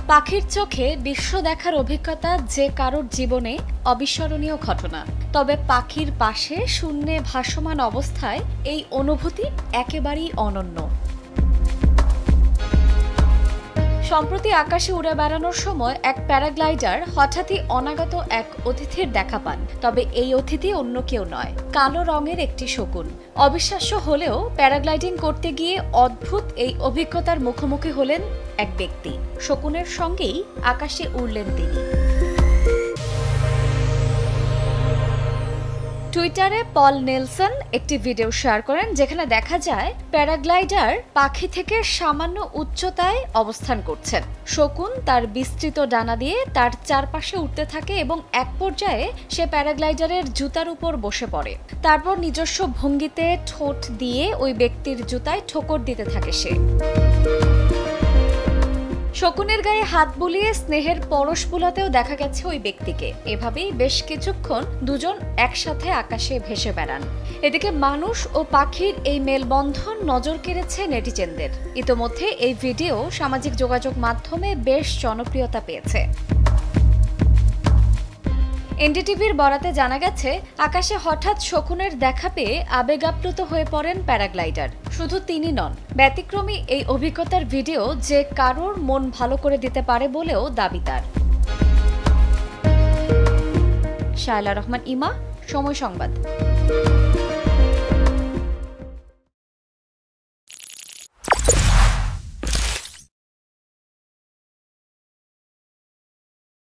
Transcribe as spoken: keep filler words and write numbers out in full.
পাখির চোখে বিশ্ব দেখার অভিজ্ঞতা যে কারোর জীবনে অবিস্মরণীয় ঘটনা। তবে পাখির পাশে শূন্যে ভাসমান অবস্থায় এই অনুভূতি একেবারেই অনন্য। সম্প্রতি আকাশে উড়ে বেড়ানোর সময় এক প্যারাগ্লাইডার হঠাৎই অনাগত এক অতিথির দেখা পান। তবে এই অতিথি অন্য কেউ নয়, কালো রঙের একটি শকুন। অবিশ্বাস্য হলেও প্যারাগ্লাইডিং করতে গিয়ে অদ্ভুত এই অভিজ্ঞতার মুখোমুখি হলেন এক ব্যক্তি। শকুনের সঙ্গেই আকাশে উড়লেন তিনি। টুইটারে পল নেলসন একটি ভিডিও শেয়ার করেন, যেখানে দেখা যায় প্যারাগ্লাইডার পাখি থেকে সামান্য উচ্চতায় অবস্থান করছেন। শকুন তার বিস্তৃত ডানা দিয়ে তার চারপাশে উঠতে থাকে এবং এক পর্যায়ে সে প্যারাগ্লাইডারের জুতার উপর বসে পড়ে। তারপর নিজস্ব ভঙ্গিতে ঠোঁট দিয়ে ওই ব্যক্তির জুতায় ঠোকর দিতে থাকে সে। শকুনের গায়ে হাত বুলিয়ে স্নেহের পরশ বুলাতেও দেখা গেছে ওই ব্যক্তিকে। এভাবেই বেশ কিছুক্ষণ দুজন একসাথে আকাশে ভেসে বেড়ান। এদিকে মানুষ ও পাখির এই মেলবন্ধন নজর কেড়েছে নেটিজেনদের। ইতোমধ্যে এই ভিডিও সামাজিক যোগাযোগ মাধ্যমে বেশ জনপ্রিয়তা পেয়েছে। এনডিটিভির বরাতে জানা গেছে, আকাশে হঠাৎ শকুনের দেখা পেয়ে আবেগাপ্লুত হয়ে পড়েন প্যারাগ্লাইডার। শুধু তিনি নন, ব্যতিক্রমী এই অভিজ্ঞতার ভিডিও যে কারোর মন ভালো করে দিতে পারে বলেও দাবি তার। শায়লা রহমান ইমা, সময় সংবাদ।